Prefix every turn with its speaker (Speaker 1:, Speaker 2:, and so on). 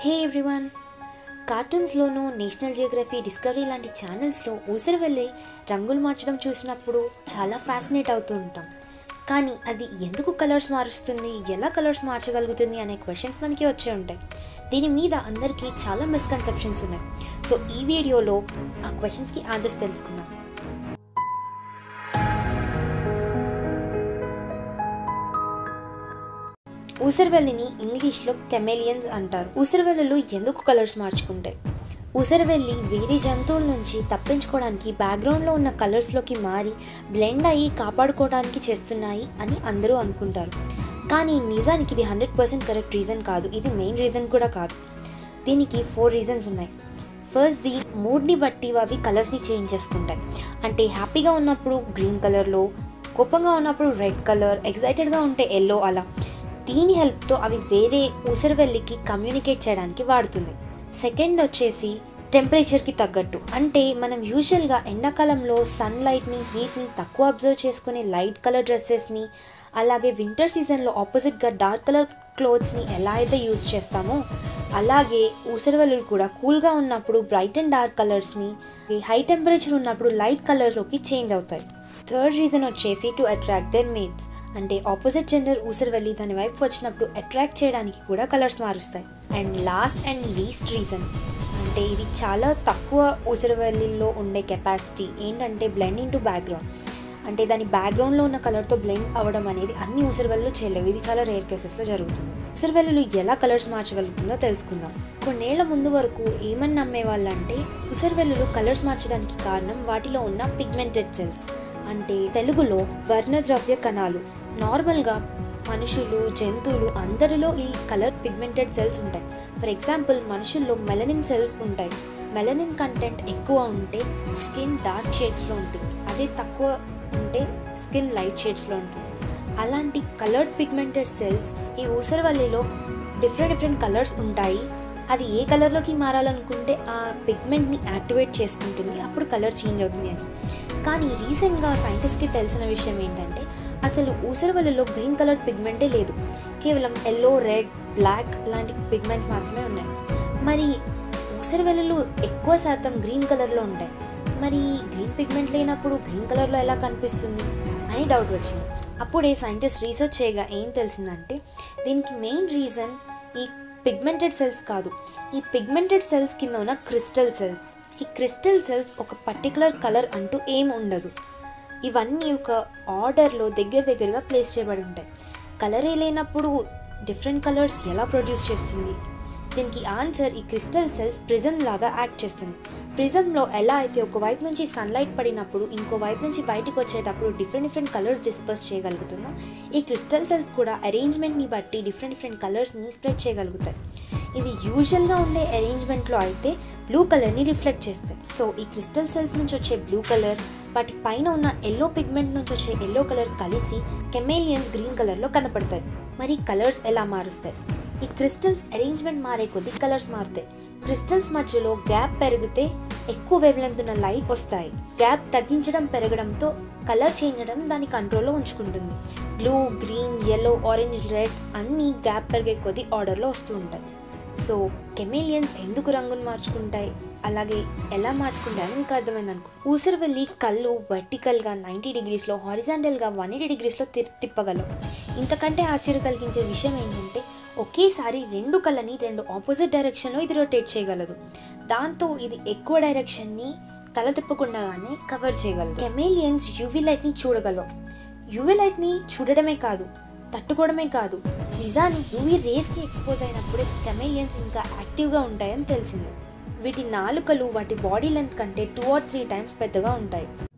Speaker 1: హే everyone, కార్టూన్స్లోనూ National Geographic, Discovery లాంటి ఛానల్స్లో ఊసరి వెళ్ళి రంగులు మార్చడం చూసినప్పుడు చాలా ఫ్యాసినేట్ అవుతూ ఉంటాం. కానీ అది ఎందుకు కలర్స్ మారుస్తుంది, ఎలా కలర్స్ మార్చగలుగుతుంది అనే క్వశ్చన్స్ మనకి వచ్చే ఉంటాయి. దీని మీద అందరికీ చాలా మిస్కన్సెప్షన్స్ ఉన్నాయి. సో ఈ వీడియోలో ఆ క్వశ్చన్స్కి ఆన్సర్స్ తెలుసుకుందాం. ఊసరవెల్లిని ఇంగ్లీష్లో కెమెలియన్స్ అంటారు. ఊసరవెల్లులు ఎందుకు కలర్స్ మార్చుకుంటాయి? ఊసరవెల్లి వేరే జంతువుల నుంచి తప్పించుకోవడానికి బ్యాక్గ్రౌండ్లో ఉన్న కలర్స్లోకి మారి బ్లెండ్ అయ్యి కాపాడుకోవడానికి చేస్తున్నాయి అని అందరూ అనుకుంటారు. కానీ నిజానికి ఇది 100% కరెక్ట్ రీజన్ కాదు. ఇది మెయిన్ రీజన్ కూడా కాదు. దీనికి 4 రీజన్స్ ఉన్నాయి. ఫస్ట్, ది మూడ్ని బట్టి అవి కలర్స్ని చేంజ్ చేసుకుంటాయి. అంటే హ్యాపీగా ఉన్నప్పుడు గ్రీన్ కలర్లో, కోపంగా ఉన్నప్పుడు రెడ్ కలర్, ఎక్సైటెడ్గా ఉంటే ఎల్లో, అలా. దీని హెల్ప్తో అవి వేరే ఊసరవెల్లికి కమ్యూనికేట్ చేయడానికి వాడుతుంది. సెకండ్ వచ్చేసి టెంపరేచర్కి తగ్గట్టు. అంటే మనం యూజువల్గా ఎండాకాలంలో సన్లైట్ని, హీట్ని తక్కువ అబ్జర్వ్ చేసుకునే లైట్ కలర్ డ్రెస్సెస్ని, అలాగే వింటర్ సీజన్లో ఆపోజిట్గా డార్క్ కలర్ క్లోత్స్ని ఎలా అయితే యూజ్ చేస్తామో అలాగే ఊసరవెల్లులు కూడా కూల్గా ఉన్నప్పుడు బ్రైట్ అండ్ డార్క్ కలర్స్ని, హై టెంపరేచర్ ఉన్నప్పుడు లైట్ కలర్స్లోకి చేంజ్ అవుతాయి. థర్డ్ రీజన్ వచ్చేసి టు అట్రాక్ట్ దెర్ మేట్స్. అంటే ఆపోజిట్ జెండర్ ఊసరవెల్లి దాని వైపు వచ్చినప్పుడు అట్రాక్ట్ చేయడానికి కూడా కలర్స్ మారుస్తాయి. And last and least reason, అంటే ఇది చాలా తక్కువ ఊసరవెల్లిలో ఉండే కెపాసిటీ ఏంటంటే బ్లెండ్ ఇన్ టు బ్యాక్గ్రౌండ్. అంటే దాని బ్యాక్గ్రౌండ్లో ఉన్న కలర్తో బ్లెండ్ అవ్వడం అనేది అన్ని ఊసరవెల్లులు చేయలేవు. ఇది చాలా రేర్ కేసెస్లో జరుగుతుంది. ఊసరవెల్లులు ఎలా కలర్స్ మార్చగలుగుతుందో తెలుసుకుందాం. కొన్నేళ్ల ముందు వరకు ఏమని నమ్మేవాళ్ళంటే ఊసరవెల్లులు కలర్స్ మార్చడానికి కారణం వాటిలో ఉన్న పిగ్మెంటెడ్ సెల్స్, అంటే తెలుగులో వర్ణద్రవ్య కణాలు. నార్మల్గా మనుషులు, జంతువులు అందరిలో ఈ కలర్ పిగ్మెంటెడ్ సెల్స్ ఉంటాయి. ఫర్ ఎగ్జాంపుల్, మనుషుల్లో మెలనిన్ సెల్స్ ఉంటాయి. మెలనిన్ కంటెంట్ ఎక్కువ ఉంటే స్కిన్ డార్క్ షేడ్స్లో ఉంటుంది, అదే తక్కువ ఉంటే స్కిన్ లైట్ షేడ్స్లో ఉంటుంది. అలాంటి కలర్డ్ పిగ్మెంటెడ్ సెల్స్ ఈ ఊసరవెల్లిలో డిఫరెంట్ కలర్స్ ఉంటాయి. అది ఏ కలర్లోకి మారాలనుకుంటే ఆ పిగ్మెంట్ని యాక్టివేట్ చేసుకుంటుంది, అప్పుడు కలర్ చేంజ్ అవుతుంది అని. కానీ రీసెంట్గా సైంటిస్ట్కి తెలిసిన విషయం ఏంటంటే అసలు ఊసరవెల్లిలో గ్రీన్ కలర్ పిగ్మెంటే లేదు. కేవలం ఎల్లో, రెడ్, బ్లాక్ లాంటి పిగ్మెంట్స్ మాత్రమే ఉన్నాయి. మరి ఊసరవెల్లులు ఎక్కువ శాతం గ్రీన్ కలర్లో ఉంటాయి. మరి గ్రీన్ పిగ్మెంట్ లేనప్పుడు గ్రీన్ కలర్లో ఎలా కనిపిస్తుంది అని డౌట్ వచ్చింది. అప్పుడే సైంటిస్ట్ రీసెర్చ్ చేయగా ఏం తెలిసిందంటే దీనికి మెయిన్ రీజన్ ఈ పిగ్మెంటెడ్ సెల్స్ కాదు, ఈ పిగ్మెంటెడ్ సెల్స్ కింద ఉన్న క్రిస్టల్ సెల్స్. ఈ క్రిస్టల్ సెల్స్ ఒక పర్టికులర్ కలర్ అంటూ ఏం ఉండదు. ఇవన్నీ ఒక ఆర్డర్లో దగ్గరగా ప్లేస్ చేయబడి ఉంటాయి. కలరే లేనప్పుడు డిఫరెంట్ కలర్స్ ఎలా ప్రొడ్యూస్ చేస్తుంది? దీనికి ఆన్సర్ ఈ క్రిస్టల్ సెల్స్ ప్రిజం లాగా యాక్ట్ చేస్తుంది. ప్రిజంలో ఎలా అయితే ఒక వైపు నుంచి సన్లైట్ పడినప్పుడు ఇంకో వైపు నుంచి బయటకు వచ్చేటప్పుడు డిఫరెంట్ కలర్స్ డిస్పర్స్ చేయగలుగుతుందో, ఈ క్రిస్టల్ సెల్స్ కూడా అరేంజ్మెంట్ని బట్టి డిఫరెంట్ కలర్స్ని స్ప్రెడ్ చేయగలుగుతాయి. ఇవి యూజువల్గా ఉండే అరేంజ్మెంట్లో అయితే బ్లూ కలర్ని రిఫ్లెక్ట్ చేస్తాయి. సో ఈ క్రిస్టల్ సెల్స్ నుంచి వచ్చే బ్లూ కలర్, వాటి పైన ఉన్న ఎల్లో పిగ్మెంట్ నుంచి వచ్చే ఎల్లో కలర్ కలిసి కెమెలియన్స్ గ్రీన్ కలర్లో కనపడతాయి. మరి కలర్స్ ఎలా మారుస్తాయి? ఈ క్రిస్టల్స్ అరేంజ్మెంట్ మారే కొద్దీ కలర్స్ మారుతాయి. క్రిస్టల్స్ మధ్యలో గ్యాప్ పెరిగితే ఎక్కువ వేవ్ లెంత్ ఉన్న లైట్ వస్తాయి. గ్యాప్ తగ్గించడం పెరగడంతో కలర్ చేంజ్ అవడం దాని కంట్రోల్లో ఉంచుకుంటుంది. Blue, green, yellow, orange, red అన్నీ గ్యాప్ పెరిగే కొద్దీ ఆర్డర్లో వస్తూ ఉంటాయి. సో కెమెలియన్స్ ఎందుకు రంగును మార్చుకుంటాయి, అలాగే ఎలా మార్చుకుంటాయని మీకు అర్థమైంది అనుకో. ఊసరవెల్లి కళ్ళు వర్టికల్గా 90 డిగ్రీస్లో, హారిజాంటల్గా 180 డిగ్రీస్లో తిప్పగలవు. ఇంతకంటే ఆశ్చర్యం కలిగించే విషయం ఏంటంటే ఒకేసారి 2 కళ్ళని 2 ఆపోజిట్ డైరెక్షన్లో ఇది రొటేట్ చేయగలదు. దాంతో ఇది ఎక్కువ డైరెక్షన్ని తల తిప్పకుండానే కవర్ చేయగలదు. కెమెలియన్స్ యూవీ లైట్ని చూడగలవు. యూవీ లైట్ని చూడడమే కాదు, తట్టుకోవడమే కాదు, నిజానికి యూవీ రేస్కి ఎక్స్పోజ్ అయినప్పుడే కెమెలియన్స్ ఇంకా యాక్టివ్గా ఉంటాయని తెలిసింది. వీటి నాలుకలు వాటి బాడీ లెంత్ కంటే 2 or 3 times పెద్దగా ఉంటాయి.